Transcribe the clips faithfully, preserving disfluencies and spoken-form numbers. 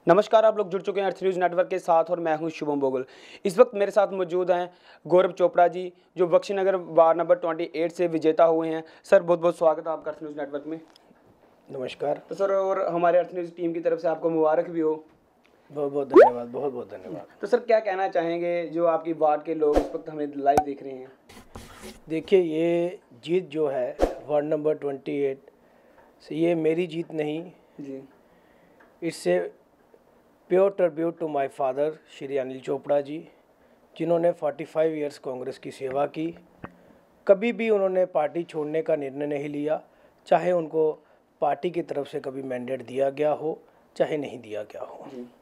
नमस्कार, आप लोग जुड़ चुके हैं अर्थ न्यूज़ नेटवर्क के साथ और मैं हूं शुभम बोगल। इस वक्त मेरे साथ मौजूद हैं गौरव चोपड़ा जी, जो बख्शीनगर वार्ड नंबर अट्ठाईस से विजेता हुए हैं। सर, बहुत बहुत स्वागत है आपका अर्थ न्यूज़ नेटवर्क में। नमस्कार। तो सर, और हमारे अर्थ न्यूज़ टीम की तरफ से आपको मुबारक भी हो। बहुत बहुत धन्यवाद, बहुत बहुत धन्यवाद। तो सर, क्या कहना चाहेंगे जो आपकी वार्ड के लोग इस वक्त हमें लाइव देख रहे हैं? देखिए, ये जीत जो है वार्ड नंबर अट्ठाईस से, ये मेरी जीत नहीं जी, इससे pure tribute to my father Shri Anil Chopra ji, जिन्होंने पैंतालीस इयर्स कांग्रेस की सेवा की। कभी भी उन्होंने पार्टी छोड़ने का निर्णय नहीं लिया, चाहे उनको पार्टी की तरफ से कभी मैंडेट दिया गया हो चाहे नहीं दिया गया हो।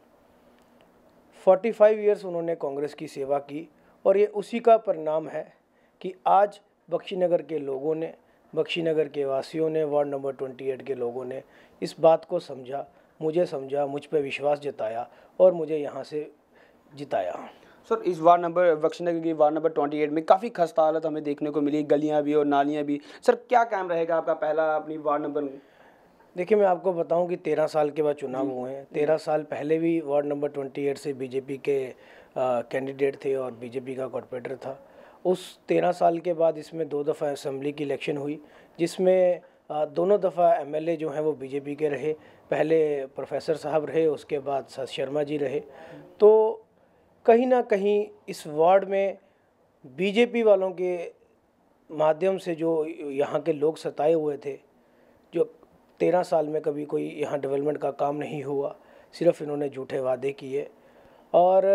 पैंतालीस इयर्स उन्होंने कांग्रेस की सेवा की और ये उसी का परिणाम है कि आज बख्शीनगर के लोगों ने, बख्शीनगर के वासियों ने, वार्ड नंबर अट्ठाईस के लोगों ने इस बात को समझा, मुझे समझा, मुझ पर विश्वास जताया और मुझे यहाँ से जिताया। सर, इस वार्ड नंबर बख्शीनगर की वार्ड नंबर अट्ठाईस में काफ़ी खस्ता हालत हमें देखने को मिली, गलियाँ भी और नालियाँ भी। सर, क्या काम रहेगा आपका पहला अपनी वार्ड नंबर में? देखिए, मैं आपको बताऊं कि तेरह साल के बाद चुनाव हुए हैं। तेरह साल पहले भी वार्ड नंबर अट्ठाईस से बीजेपी के कैंडिडेट थे और बीजेपी का कॉर्पोरेटर था। उस तेरह साल के बाद इसमें दो दफ़ा असेंबली की इलेक्शन हुई, जिसमें आ, दोनों दफ़ा एमएलए जो हैं वो बीजेपी के रहे। पहले प्रोफेसर साहब रहे, उसके बाद सर शर्मा जी रहे। तो कहीं ना कहीं इस वार्ड में बीजेपी वालों के माध्यम से जो यहाँ के लोग सताए हुए थे, जो तेरह साल में कभी कोई यहाँ डेवलपमेंट का काम नहीं हुआ, सिर्फ इन्होंने झूठे वादे किए। और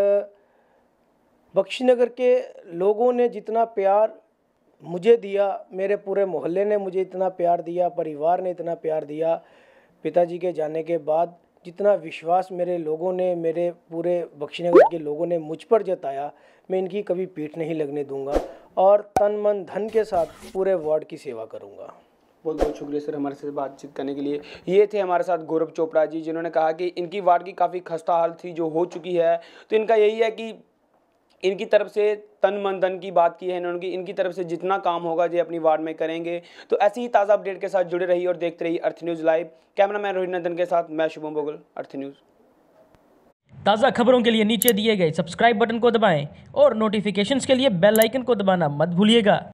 बख्शीनगर के लोगों ने जितना प्यार मुझे दिया, मेरे पूरे मोहल्ले ने मुझे इतना प्यार दिया, परिवार ने इतना प्यार दिया, पिताजी के जाने के बाद जितना विश्वास मेरे लोगों ने, मेरे पूरे बख्शीनगर के लोगों ने मुझ पर जताया, मैं इनकी कभी पीठ नहीं लगने दूंगा और तन मन धन के साथ पूरे वार्ड की सेवा करूंगा। बहुत बहुत शुक्रिया सर हमारे साथ बातचीत करने के लिए। ये थे हमारे साथ गौरव चोपड़ा जी, जिन्होंने कहा कि इनकी वार्ड की काफ़ी खस्ता हालत थी जो हो चुकी है। तो इनका यही है कि इनकी तरफ से तन मन धन की बात की है इन्होंने, इनकी तरफ से जितना काम होगा जो अपनी वार्ड में करेंगे। तो ऐसी ही ताज़ा अपडेट के साथ जुड़े रहिए और देखते रहिए Arth news live. Cameraman Rohit Nandan के साथ मैं शुभम बोगल, अर्थ न्यूज़। ताज़ा खबरों के लिए नीचे दिए गए सब्सक्राइब बटन को दबाएं और नोटिफिकेशंस के लिए बेल आइकन को दबाना मत भूलिएगा।